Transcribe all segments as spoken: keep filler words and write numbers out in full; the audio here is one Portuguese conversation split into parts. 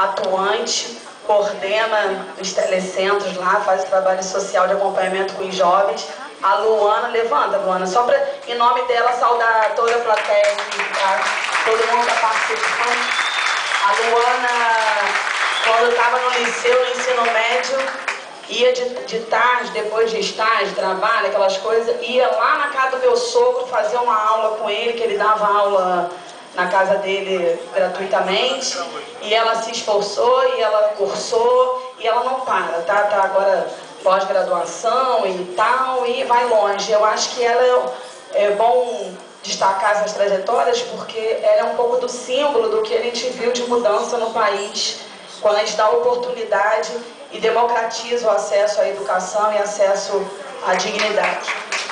atuante, coordena os telecentros lá, faz trabalho social de acompanhamento com os jovens. A Luana, levanta, Luana, só para, em nome dela, saudar toda a plateia aqui, tá? Todo mundo está participando. A Luana, quando eu estava no liceu, no ensino médio, ia de, de tarde, depois de estágio, trabalho, aquelas coisas, ia lá na casa do meu sogro fazer uma aula com ele, que ele dava aula na casa dele gratuitamente, e ela se esforçou, e ela cursou, e ela não para, tá? Tá agora pós-graduação e tal, e vai longe. Eu acho que ela é, é bom destacar essas trajetórias, porque ela é um pouco do símbolo do que a gente viu de mudança no país, quando a gente dá oportunidade e democratiza o acesso à educação e acesso à dignidade.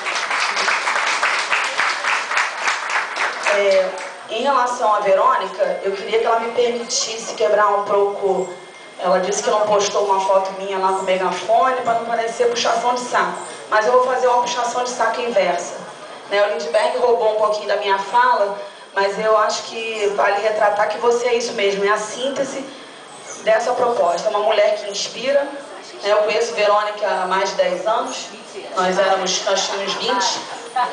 É, em relação à Verônica, eu queria que ela me permitisse quebrar um pouco. Ela disse que não postou uma foto minha lá com o megafone para não parecer puxação de saco. Mas eu vou fazer uma puxação de saco inversa. Né, o Lindbergh roubou um pouquinho da minha fala, mas eu acho que vale retratar que você é isso mesmo, é a síntese dessa proposta. É uma mulher que inspira. Né, eu conheço Verônica há mais de dez anos, nós éramos, nós tínhamos vinte.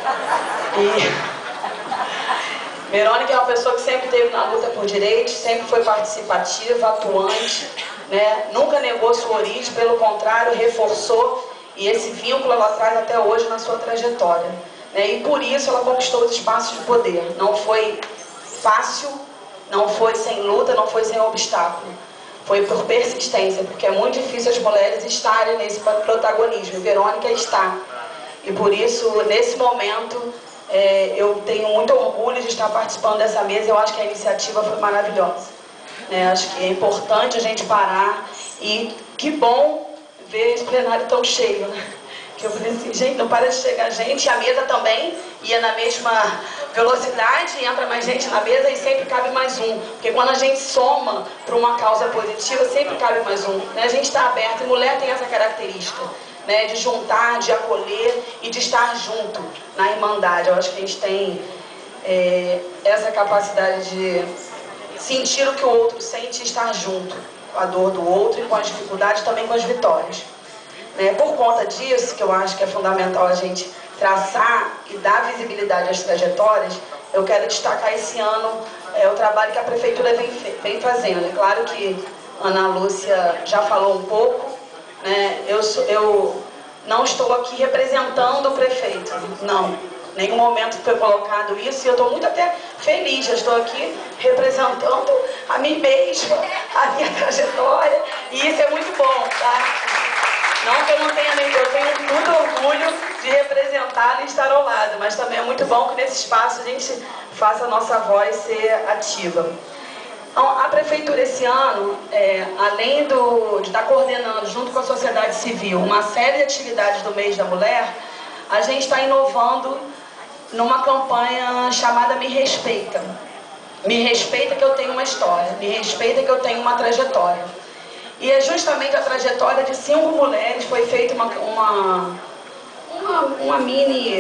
E Verônica é uma pessoa que sempre esteve na luta por direitos, sempre foi participativa, atuante, né? Nunca negou sua origem, pelo contrário, reforçou, e esse vínculo ela traz até hoje na sua trajetória. Né? E por isso ela conquistou os espaços de poder. Não foi fácil, não foi sem luta, não foi sem obstáculo. Foi por persistência, porque é muito difícil as mulheres estarem nesse protagonismo. Verônica está. E por isso, nesse momento, é, eu tenho muito orgulho de estar participando dessa mesa. Eu acho que a iniciativa foi maravilhosa. É, acho que é importante a gente parar e que bom ver esse plenário tão cheio, né? Que eu falei assim, gente, não para de chegar gente, a mesa também ia na mesma velocidade, entra mais gente na mesa e sempre cabe mais um. Porque quando a gente soma para uma causa positiva, sempre cabe mais um. Né? A gente está aberto, e mulher tem essa característica, né? De juntar, de acolher e de estar junto na irmandade. Eu acho que a gente tem é, essa capacidade de sentir o que o outro sente e estar junto com a dor do outro e com as dificuldades, também com as vitórias. Né? Por conta disso, que eu acho que é fundamental a gente traçar e dar visibilidade às trajetórias, eu quero destacar esse ano é, o trabalho que a Prefeitura vem, vem fazendo. É claro que a Ana Lúcia já falou um pouco, né? eu, sou, eu não estou aqui representando o prefeito, não. Em nenhum momento foi colocado isso, e eu estou muito até feliz, eu estou aqui representando a mim mesma, a minha trajetória, e isso é muito bom, tá? Não que eu não tenha nem, eu tenho muito orgulho de representá-la e estar ao lado, mas também é muito bom que nesse espaço a gente faça a nossa voz ser ativa. Então, a Prefeitura esse ano, é, além do, de estar coordenando junto com a sociedade civil uma série de atividades do mês da mulher, a gente está inovando numa campanha chamada Me Respeita. Me respeita que eu tenho uma história, me respeita que eu tenho uma trajetória. E é justamente a trajetória de cinco mulheres, foi feita uma, uma, uma, uma mini,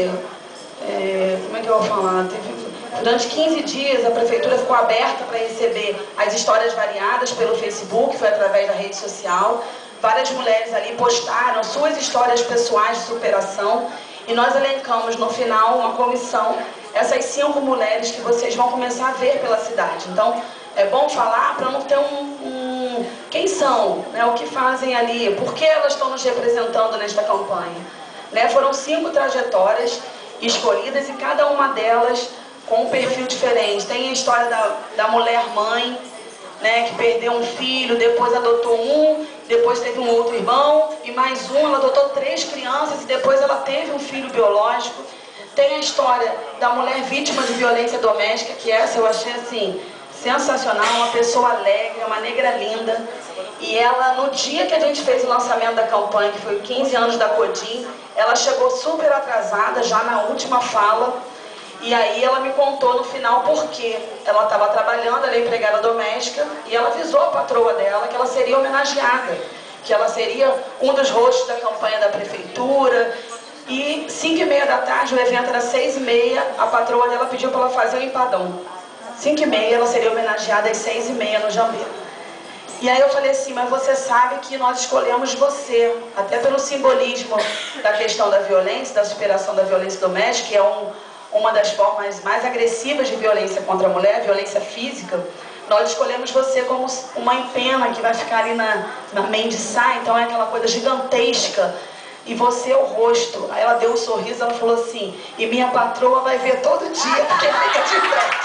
é, como é que eu vou falar, Teve, durante quinze dias a Prefeitura ficou aberta para receber as histórias variadas pelo Facebook, foi através da rede social. Várias mulheres ali postaram suas histórias pessoais de superação, e nós elencamos no final uma comissão, essas cinco mulheres que vocês vão começar a ver pela cidade. Então, é bom falar para não ter um, um... Quem são? Né? O que fazem ali? Por que elas estão nos representando nesta campanha? Né? Foram cinco trajetórias escolhidas, e cada uma delas com um perfil diferente. Tem a história da, da mulher mãe, né, que perdeu um filho, depois adotou um, depois teve um outro irmão, e mais um, ela adotou três crianças, e depois ela teve um filho biológico. Tem a história da mulher vítima de violência doméstica, que essa eu achei assim sensacional, uma pessoa alegre, uma negra linda. E ela, no dia que a gente fez o lançamento da campanha, que foi quinze anos da Codim, ela chegou super atrasada, já na última fala, e aí ela me contou no final por quê. Ela estava trabalhando, ela é empregada doméstica, e ela avisou a patroa dela que ela seria homenageada, que ela seria um dos rostos da campanha da Prefeitura. E cinco e meia da tarde, o evento era seis e meia, a patroa dela pediu para ela fazer o empadão. cinco e meia, ela seria homenageada às seis e meia no Jambeiro. E aí eu falei assim, mas você sabe que nós escolhemos você, até pelo simbolismo da questão da violência, da superação da violência doméstica, que é um, uma das formas mais agressivas de violência contra a mulher, violência física. Nós escolhemos você como uma empena que vai ficar ali na, na Mendiçá, então é aquela coisa gigantesca. E você é o rosto. Aí ela deu um sorriso, ela falou assim, e minha patroa vai ver todo dia, porque fica de frente.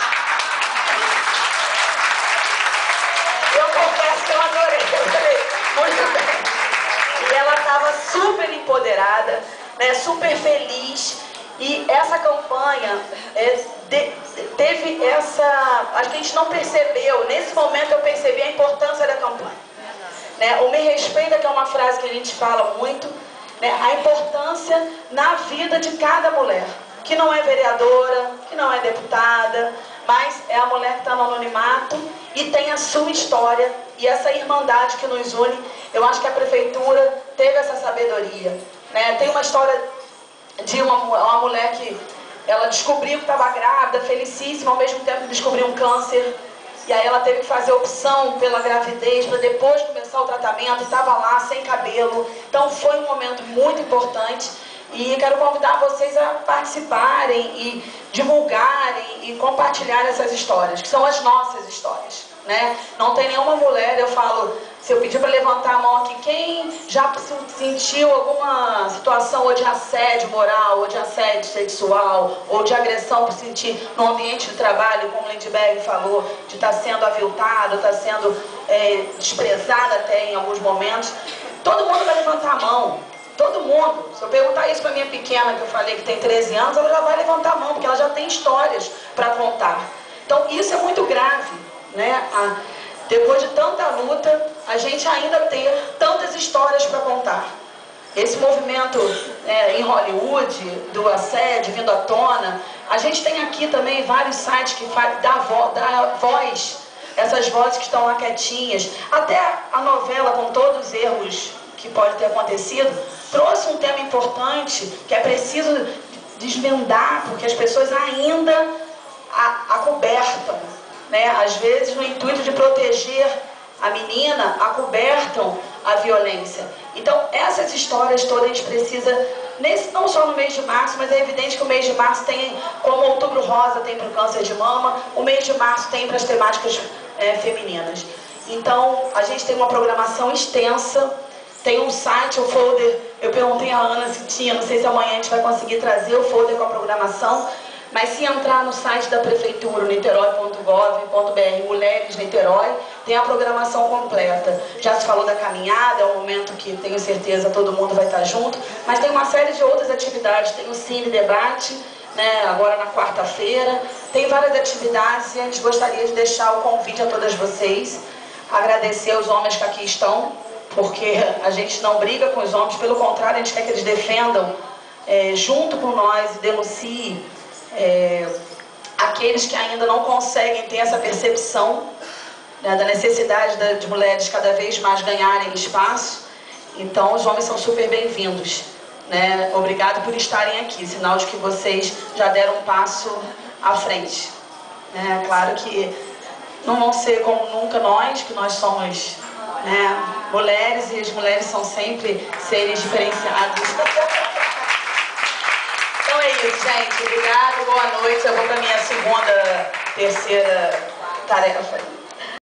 Eu confesso que eu adorei. Eu falei, muito bem. E ela estava super empoderada, né, super feliz. E essa campanha é, de, teve essa... A gente não percebeu, nesse momento eu percebi a importância da campanha. Né? O Me Respeita, que é uma frase que a gente fala muito, né? A importância na vida de cada mulher, que não é vereadora, que não é deputada, mas é a mulher que está no anonimato e tem a sua história e essa irmandade que nos une. Eu acho que a prefeitura teve essa sabedoria. Né? Tem uma história de uma, uma mulher que ela descobriu que estava grávida, felicíssima, ao mesmo tempo descobriu um câncer. E aí ela teve que fazer opção pela gravidez, para depois começar o tratamento, estava lá sem cabelo. Então foi um momento muito importante. E quero convidar vocês a participarem e divulgarem e compartilharem essas histórias, que são as nossas histórias. Né? Não tem nenhuma mulher, eu falo, se eu pedir para levantar a mão aqui, quem já sentiu alguma situação ou de assédio moral, ou de assédio sexual, ou de agressão por sentir no ambiente de trabalho, como Lindbergh falou, de estar sendo aviltada, estar sendo é, desprezada até em alguns momentos, todo mundo vai levantar a mão. Todo mundo. Se eu perguntar isso para minha pequena, que eu falei que tem treze anos, ela já vai levantar a mão, porque ela já tem histórias para contar. Então isso é muito grave, né? A, depois de tanta luta, a gente ainda ter tantas histórias para contar. Esse movimento é, em Hollywood, do assédio vindo à tona, a gente tem aqui também vários sites que dá vo, dá voz, essas vozes que estão lá quietinhas. Até a novela, com todos os erros que pode ter acontecido, trouxe um tema importante que é preciso desvendar, porque as pessoas ainda acobertam, né? Às vezes no intuito de proteger a menina, acobertam a violência. Então essas histórias todas a gente precisa, nesse, não só no mês de março, mas é evidente que o mês de março tem, como o Outubro Rosa tem para o câncer de mama, o mês de março tem para as temáticas é, femininas. Então a gente tem uma programação extensa. Tem um site, o folder, eu perguntei a Ana se tinha, não sei se amanhã a gente vai conseguir trazer o folder com a programação, mas se entrar no site da prefeitura, niterói ponto gov ponto br, Mulheres Niterói, tem a programação completa. Já se falou da caminhada, é um momento que tenho certeza todo mundo vai estar junto, mas tem uma série de outras atividades, tem o Cine Debate, né, agora na quarta-feira, tem várias atividades e a gente gostaria de deixar o convite a todas vocês, agradecer aos homens que aqui estão, porque a gente não briga com os homens, pelo contrário, a gente quer que eles defendam é, junto com nós e denunciem é, aqueles que ainda não conseguem ter essa percepção, né, da necessidade de, de mulheres cada vez mais ganharem espaço. Então os homens são super bem-vindos, né? Obrigado por estarem aqui, sinal de que vocês já deram um passo à frente, né? Claro que não vão ser como nunca nós, que nós somos, né, mulheres, e as mulheres são sempre seres diferenciados. Então é isso, gente. Obrigada, boa noite. Eu vou para minha segunda, terceira tarefa.